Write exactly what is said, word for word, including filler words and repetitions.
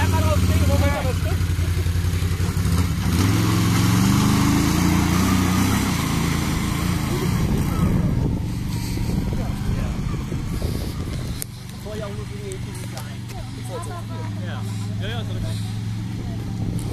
kann rausspringen, Moment, aber es stimmt. Vorher auch nur für die kleinen. Ja, ja, ja, so richtig.